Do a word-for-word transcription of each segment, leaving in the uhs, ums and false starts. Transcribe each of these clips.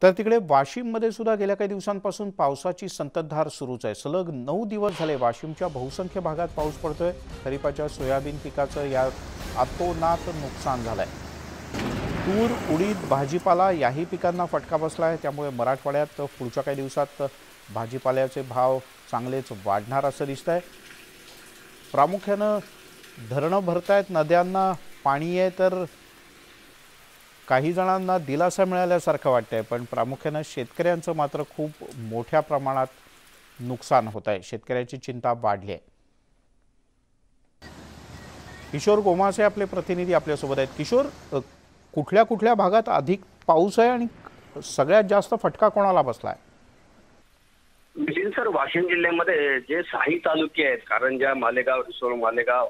तर तिकडे वाशिममध्ये सुद्धा गेल्या काही दिवसांपासून पावसाची संततधार सुरूच आहे। सलग नऊ दिवस झाले वाशिमच्या बहुसंख्य भागात पाऊस पडतोय। खरीपाच्या सोयाबीन पिकाचं या अतोनात नुकसान झालंय। तूर, उडीद, भाजीपाला याही पिकांना फटका बसलाय। त्यामुळे मराठवाड्यात पुढच्या काही दिवसात भाजीपाल्याचे भाव चांगलेच वाढणार असं दिसतंय। प्रामुख्याने धरणं भरतायत, नद्यांना पाणी आहे, तर काही जणांना दिलासा मिळाल्यासारखं वाटतंय, पण प्रामुख्याने शेतकऱ्यांचं मात्र खूप मोठ्या प्रमाणात नुकसान होत आहे। शेतकऱ्याची चिंता वाढली आहे। किशोर गोमासे आपले प्रतिनिधी आपल्या सोबत आहेत। किशोर, कुठल्या कुठल्या भागात अधिक पाऊस आहे आणि सगळ्यात जास्त फटका कोणाला बसलाय? मिलिंद सर, वाशिम जिल्ह्यामध्ये जे सहा तालुके आहेत, कारंजा, मालेगाव, रिसोड, मालेगाव,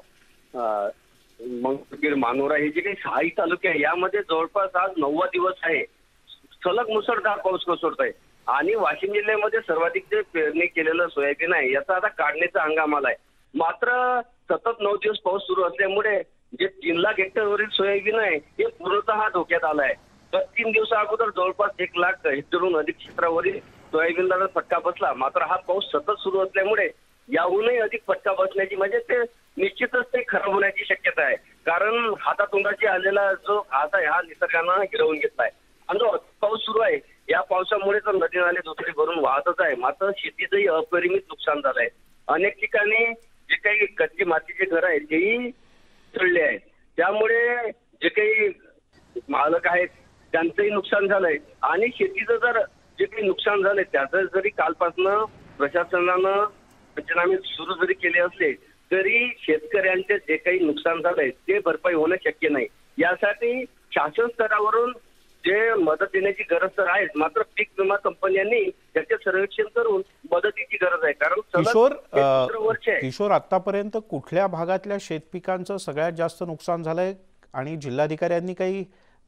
मंगरुळपीर, मानोरा, हे जे काही सहा तालुके आहे यामध्ये जवळपास आज नववा दिवस आहे सलग मुसळधार पाऊस कोसळत आहे। आणि वाशिम जिल्ह्यामध्ये सर्वाधिक जे पेरणी केलेलं सोयाबीन आहे याचा आता काढण्याचा हंगाम आलाय। मात्र सतत नऊ दिवस पाऊस सुरू असल्यामुळे जे तीन लाख हेक्टरवरील सोयाबीन आहे हे पूर्णतः धोक्यात आलाय। तर तीन दिवसा अगोदर जवळपास एक लाख हेक्टरहून अधिक क्षेत्रावरील सोयाबीनला फटका बसला। मात्र हा पाऊस सतत सुरू असल्यामुळे याहूनही अधिक फटका बसण्याची, म्हणजे ते निश्चितच ते खराब होण्याची शक्यता आहे। कारण हातातोंडाची आलेला जो घास आहे हा निसर्गानं हिरवून घेतलाय आणि जो पाऊस सुरू आहे या पावसामुळे तर नदी नाले दुथडी भरून वाहतच आहे। मात्र शेतीचंही अपरिमित नुकसान झालंय। अनेक ठिकाणी जे काही कच्ची मातीचे घर आहेत तेही चढले आहेत। त्यामुळे जे काही मालक आहेत त्यांचंही नुकसान झालंय आणि शेतीचं जर जे काही नुकसान झालंय त्याचं जरी कालपासनं प्रशासनानं पंचनामे सुरू जरी केले असले तरी शेतकऱ्यांचे जे काही नुकसान झालंय ते भरपाई होणं शक्य नाही। यासाठी शासन स्तरावरून जे मदत देण्याची गरज तर आहे, मात्र पीक विमा कंपन्यांनी त्याचे सर्वेक्षण करून मदतीची गरज आहे। कारण किशोर किशोर आतापर्यंत कुठल्या भागातल्या शेतपिकांचं सगळ्यात जास्त नुकसान झालंय आणि जिल्हाधिकाऱ्यांनी काही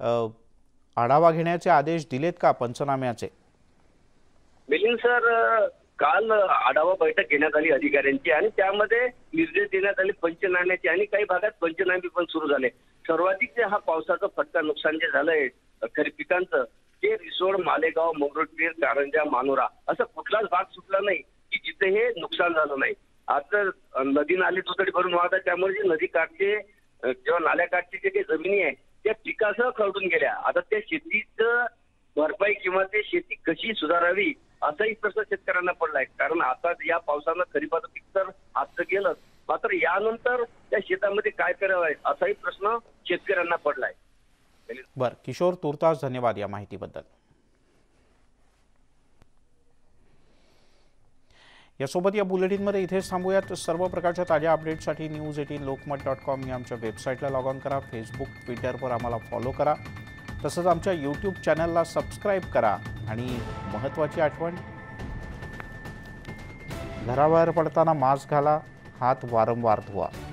आढावा घेण्याचे आदेश दिलेत का पंचनाम्याचे? मिलिंद सर, काल आढावा बैठक घेण्यात आली अधिकाऱ्यांची आणि त्यामध्ये निर्देश देण्यात आले पंचनाम्याचे आणि काही भागात पंचनामे पण सुरू झाले। सर्वाधिक जे हा पावसाचा फटका नुकसान जे झालंय खरीप पिकांचं ते रिसोड, मालेगाव, मंगरुळपीर, कारंजा, मानोरा असं कुठलाच भाग सुटला नाही की जिथे हे नुकसान झालं नाही। आता नदी नाले दुथडी भरून वाहतात, त्यामुळे जे नदी काठचे जेव्हा नाल्याकाठची जे काही जमिनी आहे त्या पिकासह खरडून गेल्या। आता त्या शेतीचं भरपाई किंवा ते शेती कशी सुधारावी असाही प्रश्न शेतकऱ्यांना पडलाय। कारण आता या पावसानं खरीपाचं पीक तर हातचं गेलं, मात्र यानंतर त्या शेतामध्ये काय करावं असाही प्रश्न शेतकऱ्यांना पडलाय। बर किशोर, तुर्तास धन्यवाद या माहितीबद्दल। यासोबत या बुलेटिनमध्ये इथेच थांबूयात। सर्व प्रकारच्या ताज्या अपडेटसाठी news eighteen Lokmat dot com या आमच्या वेबसाईटला लॉग ऑन करा। फेसबुक, ट्विटरवर आम्हाला फॉलो करा। तसंच आमच्या यूट्यूब चॅनलला सबस्क्राईब करा। आणि महत्त्वाची आठवण, घराबाहेर पडताना मास्क घाला, हात वारंवार धुवा।